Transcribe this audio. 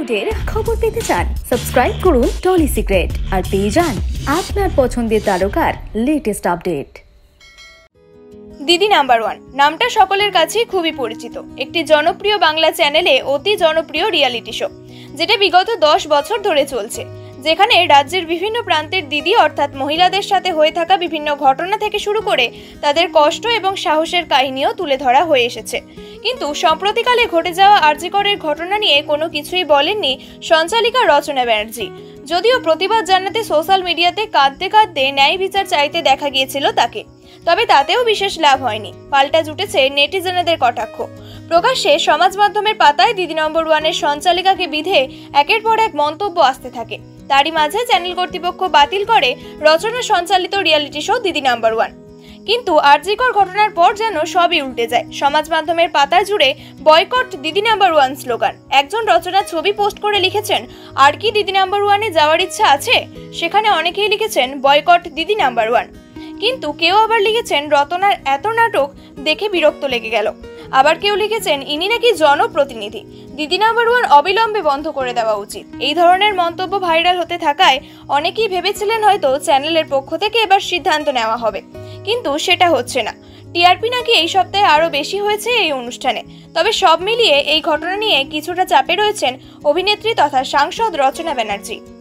বলিউডের খবর পেতে চান সাবস্ক্রাইব করুন টলি সিক্রেট আর পেয়ে যান আপনার পছন্দের তারকার latest update. Didi number one নামটা সকলের কাছেই খুবই পরিচিত। একটি জনপ্রিয় বাংলা চ্যানেলে অতি জনপ্রিয় রিয়ালিটি শো, যেটা বিগত 10 বছর ধরে চলছে, যেখানে রাজ্যের বিভিন্ন প্রান্তের দিদি অর্থাৎ মহিলাদের সাথে হয়ে থাকা বিভিন্ন ঘটনা থেকে শুরু করে তাদের কষ্ট এবং সাহসের কাহিনীও তুলে ধরা হয়ে এসেছে। কিন্তু সম্প্রতিকালে ঘটে যাওয়া আরজি করের ঘটনা নিয়ে কোনো কিছুই বলেননি সঞ্চালিকা রচনা ব্যানার্জি। যদিও প্রতিবাদ জানাতে সোশ্যাল মিডিয়াতে কাঁদতে কাঁদতে ন্যায় বিচার চাইতে দেখা গিয়েছিল তাকে, তবে তাতেও বিশেষ লাভ হয়নি। পাল্টা জুটেছে নেটিজেনদের কটাক্ষ। প্রকাশ্যে সমাজ মাধ্যমের পাতায় দিদি নম্বর ওয়ানের সঞ্চালিকাকে বিধে একের পর এক মন্তব্য আসতে থাকে। তারই মাঝে চ্যানেল কর্তৃপক্ষ বাতিল করে রচনা সঞ্চালিত রিয়ালিটি শো দিদি নাম্বার ওয়ান। কিন্তু আরজিকর ঘটনার পর যেন সবই উল্টে যায়। সমাজ মাধ্যমের পাতা জুড়ে বয়কট দিদি নাম্বার ওয়ান স্লোগান। একজন রচনা ছবি পোস্ট করে লিখেছেন, আর কি দিদি নাম্বার ওয়ানে যাওয়ার ইচ্ছা আছে? সেখানে অনেকেই লিখেছেন বয়কট দিদি নাম্বার ওয়ান। কিন্তু কেউ আবার লিখেছেন রতনার এত নাটক দেখে বিরক্ত লেগে গেল। আবার কেউ লিখেছেন ইনি নাকি জনপ্রতিনিধি, দিদি নাম্বার ওয়ান অবিলম্বে বন্ধ করে দেওয়া উচিত। এই ধরনের মন্তব্য ভাইরাল হতে থাকায় অনেকেই ভেবেছিলেন হয়তো চ্যানেলের পক্ষ থেকে এবার সিদ্ধান্ত নেওয়া হবে, কিন্তু সেটা হচ্ছে না। টিআরপি নাকি এই সপ্তাহে আরো বেশি হয়েছে এই অনুষ্ঠানে। তবে সব মিলিয়ে এই ঘটনা নিয়ে কিছুটা চাপে রয়েছেন অভিনেত্রী তথা সাংসদ রচনা ব্যানার্জি।